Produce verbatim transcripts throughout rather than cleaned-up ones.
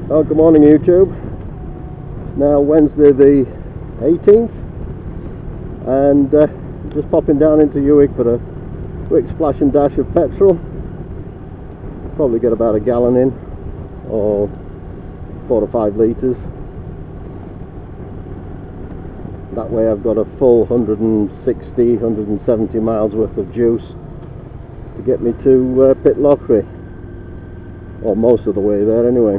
Oh, good morning YouTube. It's now Wednesday the eighteenth and uh, just popping down into Uwick for a quick splash and dash of petrol. Probably get about a gallon in, or four to five litres. That way I've got a full one hundred sixty, one hundred seventy miles worth of juice to get me to uh, Pitlochry, or most of the way there anyway.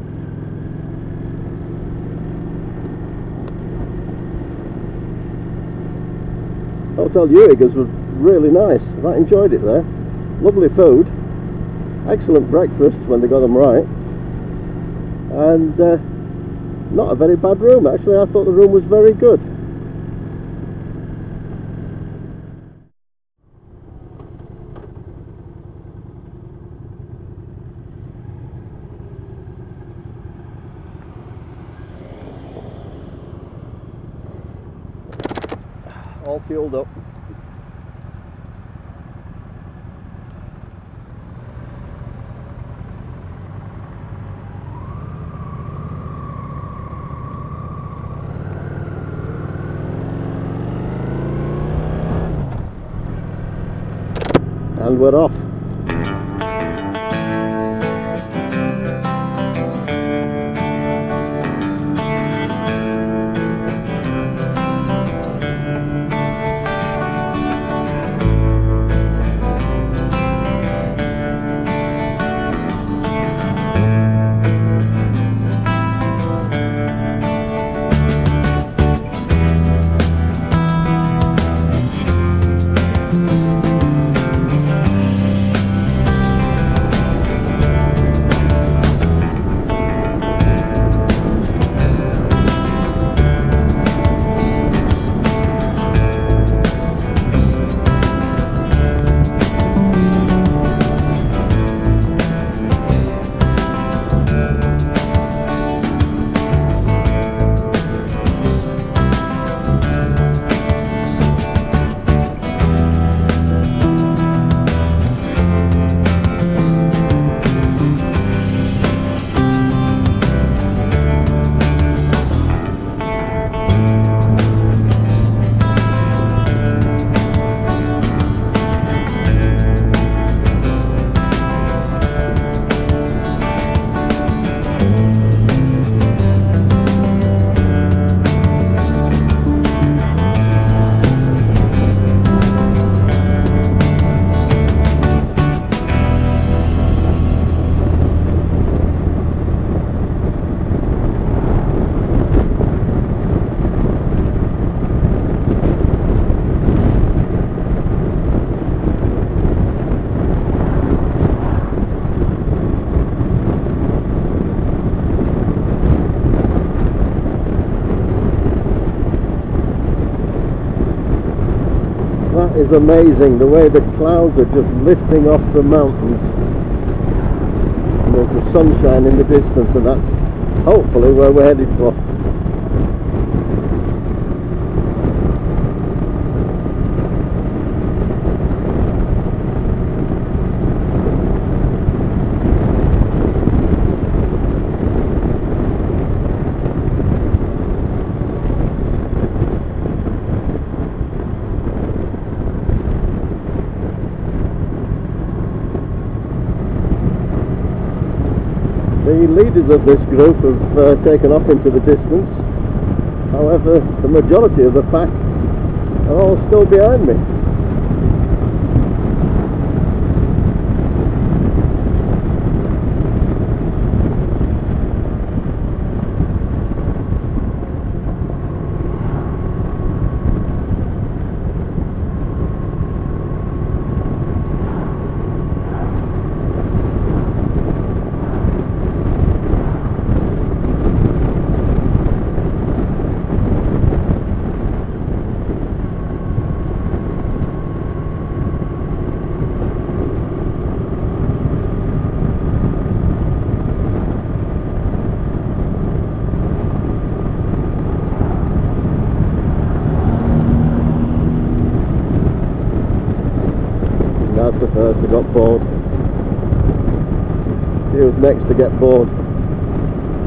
Hotel Uwick was really nice. I enjoyed it there. Lovely food, excellent breakfast when they got them right, and uh, not a very bad room. Actually, I thought the room was very good. All fueled up. And we're off. That is amazing, the way the clouds are just lifting off the mountains, and there's the sunshine in the distance, and that's hopefully where we're headed for. The leaders of this group have uh, taken off into the distance. However, the majority of the pack are all still behind me. That's the first who got bored. She was next to get bored.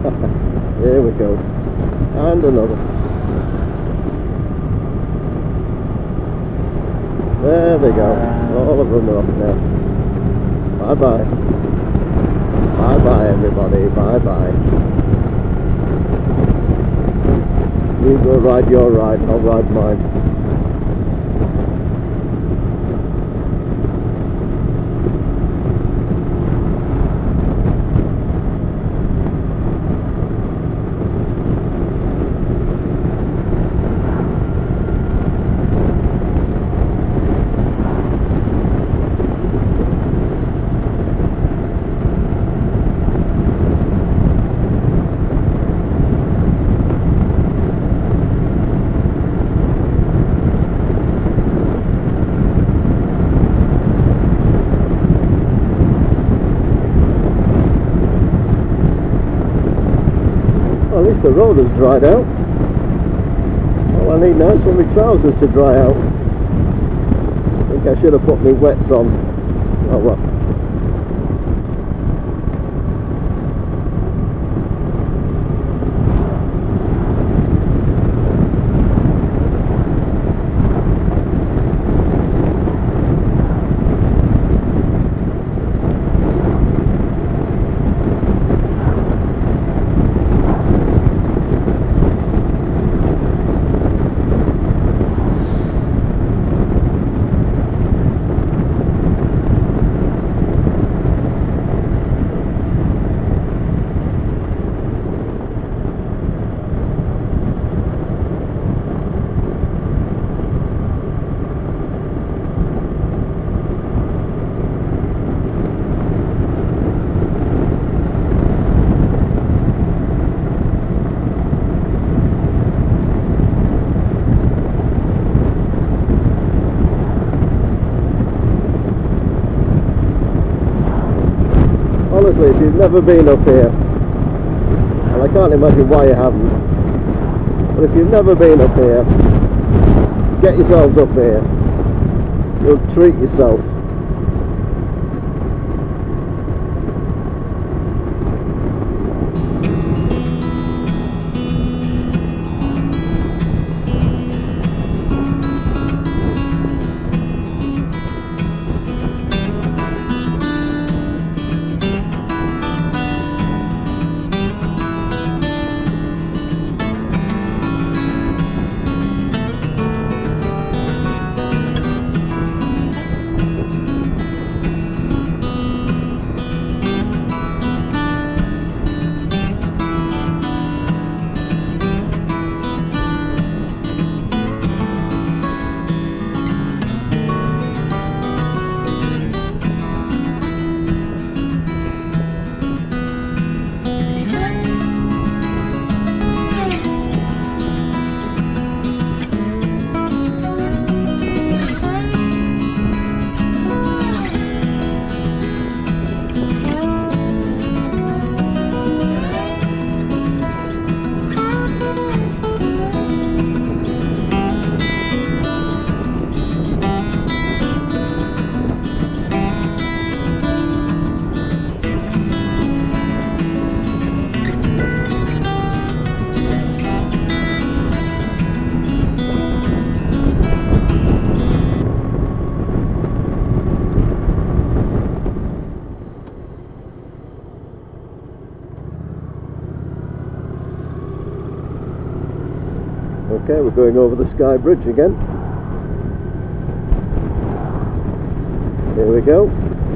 Here we go. And another. There they go. All of them are off now. Bye bye. Bye bye everybody. Bye bye. You go ride your ride, I'll ride mine. At least the road has dried out. All I need now is for my trousers to dry out. I think I should have put my wets on. Oh well. Honestly, if you've never been up here, and I can't imagine why you haven't, but if you've never been up here, get yourselves up here. You'll treat yourself. Okay, we're going over the Sky Bridge again. Here we go.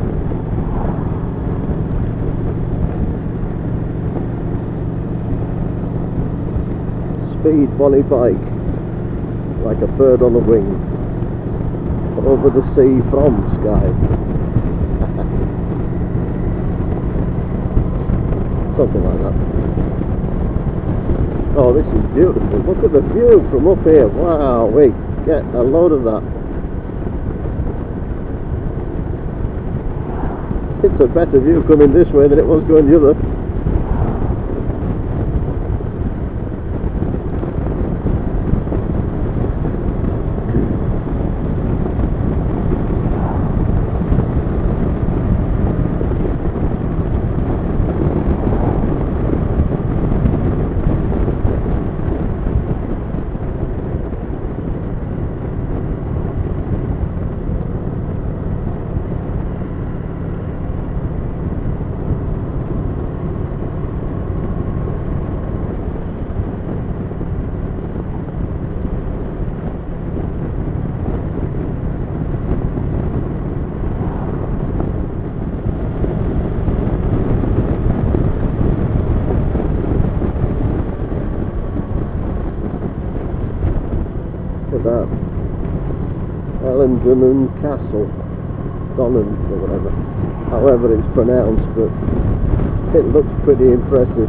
Speed bonny bike, like a bird on the wing, over the sea from Skye. Something like that. Oh, this is beautiful. Look at the view from up here. Wow, we get a load of that. It's a better view coming this way than it was going the other. Donnan Castle, Donnan or whatever, however it's pronounced, but it looks pretty impressive.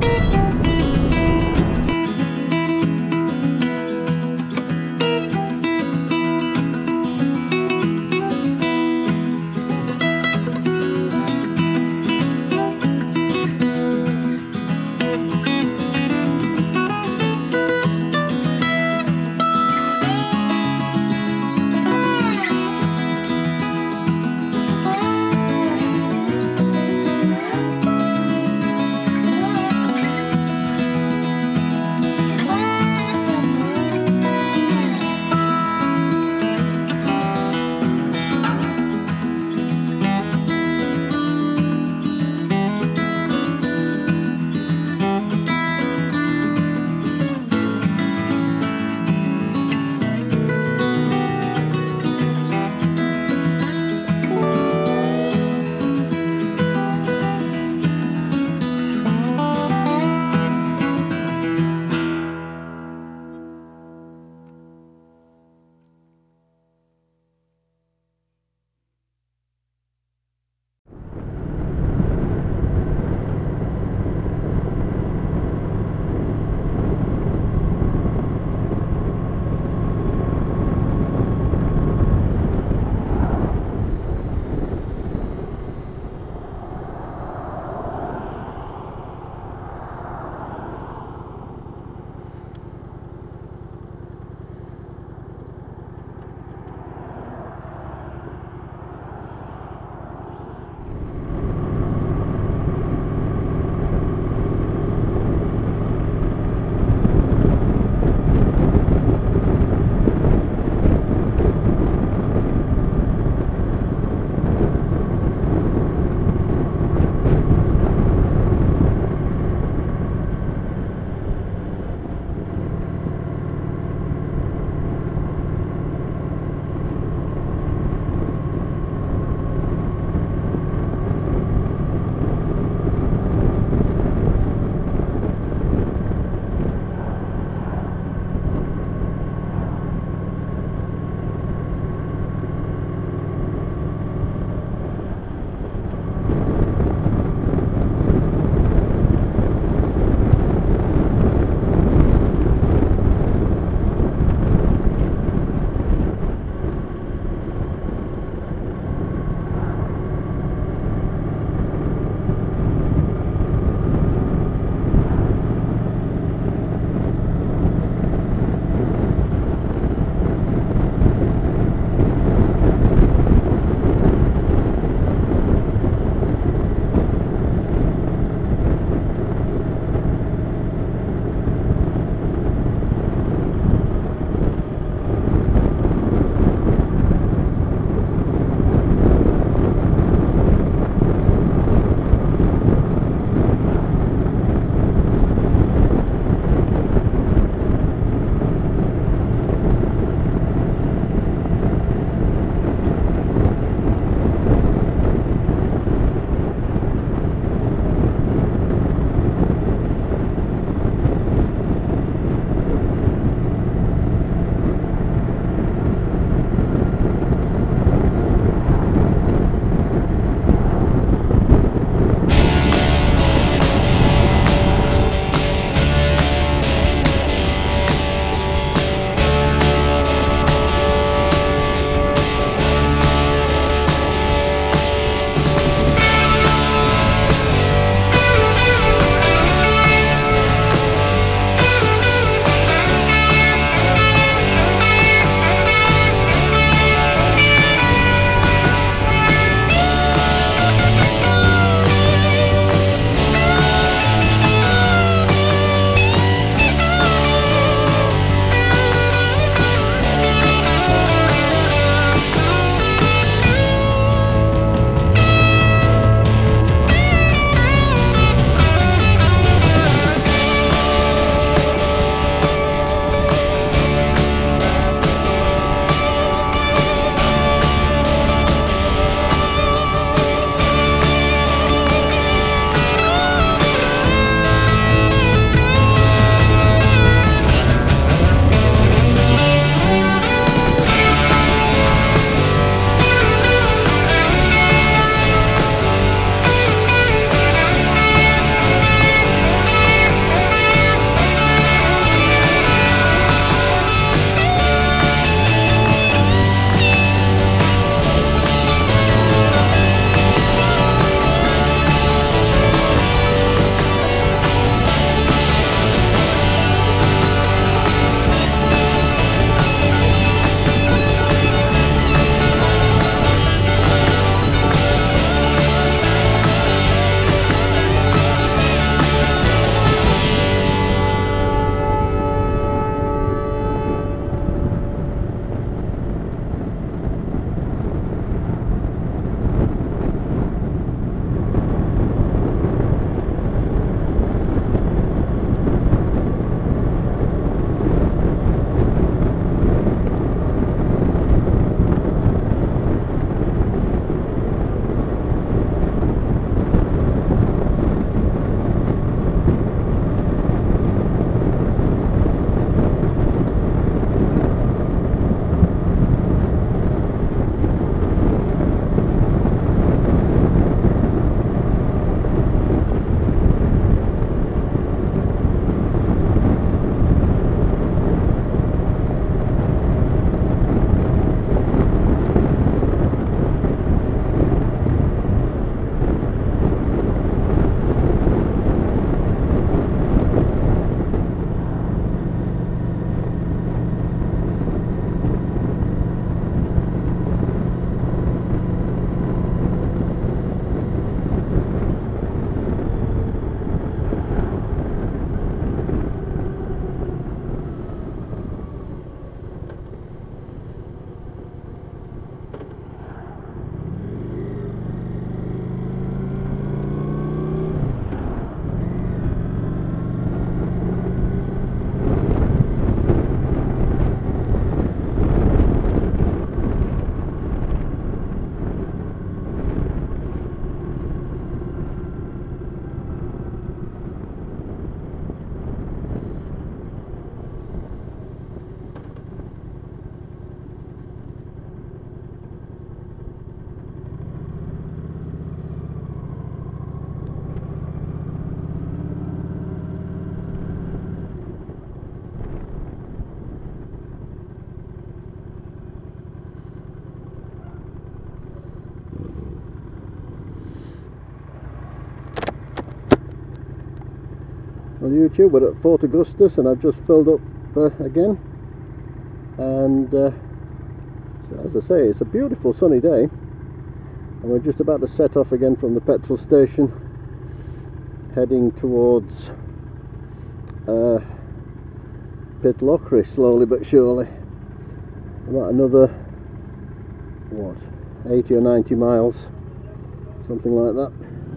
on YouTube. We're at Fort Augustus and I've just filled up uh, again, and uh, so as I say, it's a beautiful sunny day, and we're just about to set off again from the petrol station, heading towards uh, Pitlochry, slowly but surely. About another, what, eighty or ninety miles, something like that.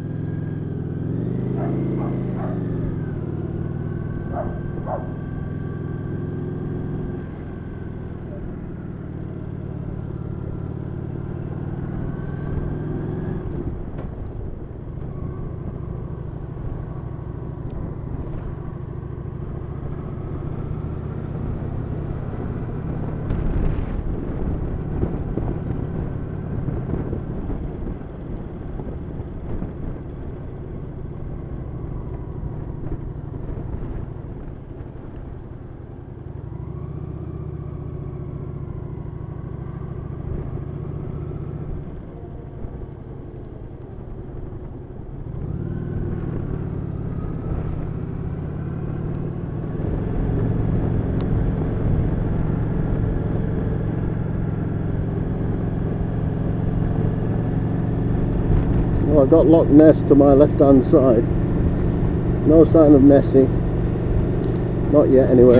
Well, I've got Loch Ness to my left hand side. No sign of Nessie. Not yet anyway.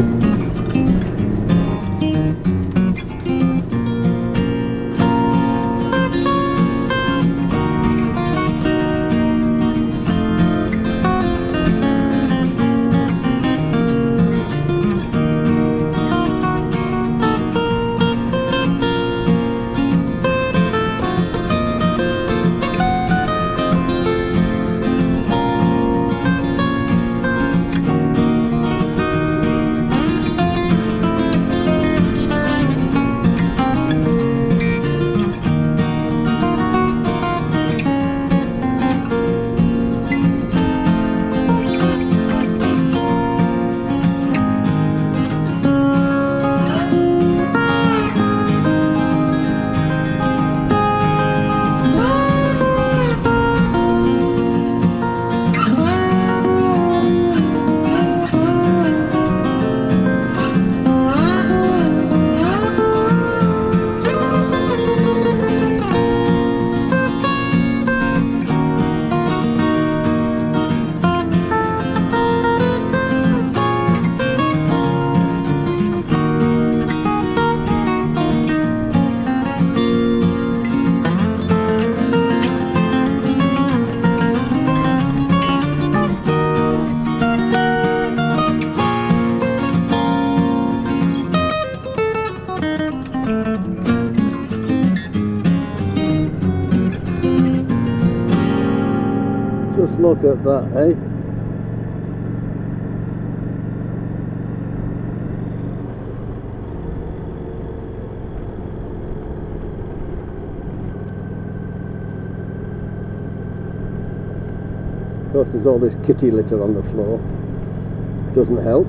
Just look at that, eh? Of course, there's all this kitty litter on the floor. Doesn't help.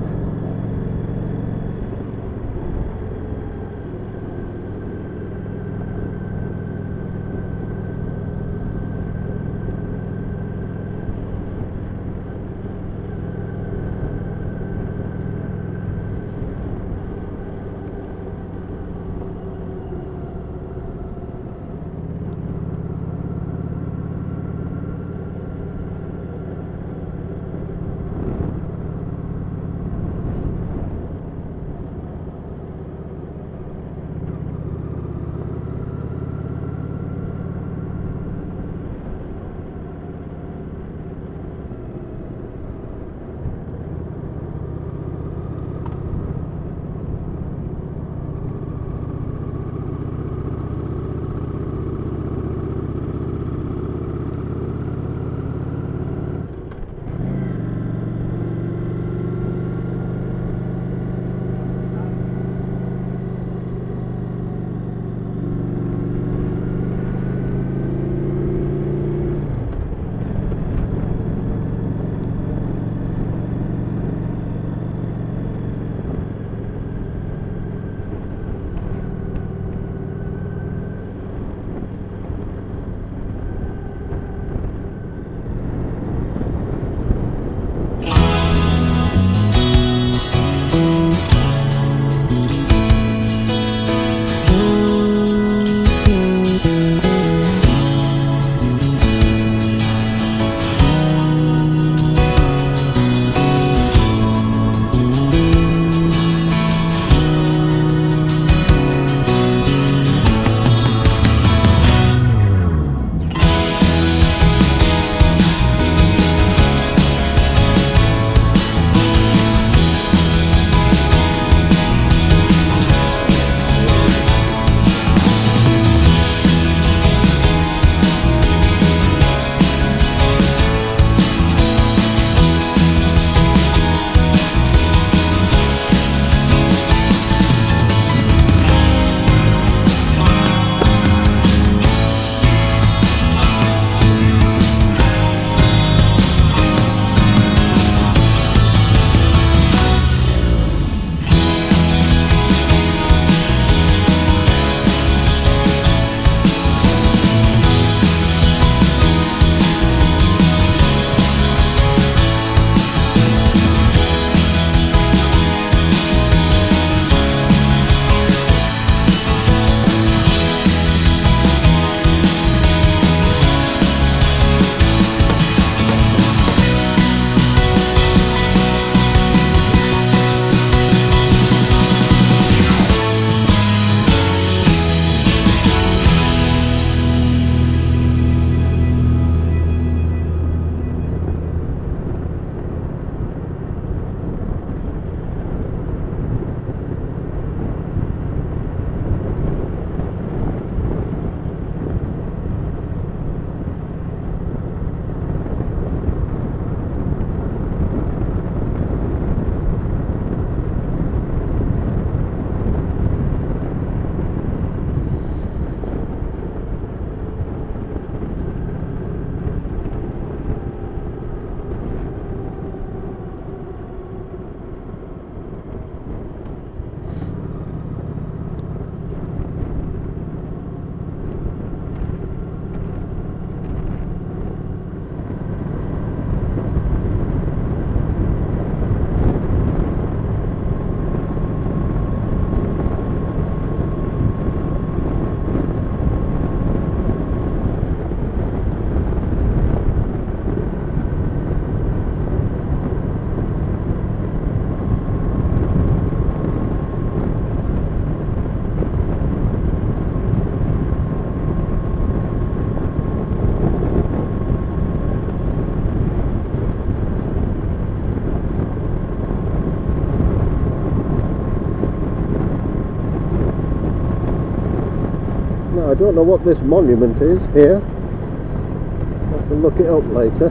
don't know what this monument is here. I'll have to look it up later.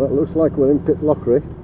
Well, it looks like we're in Pitlochry.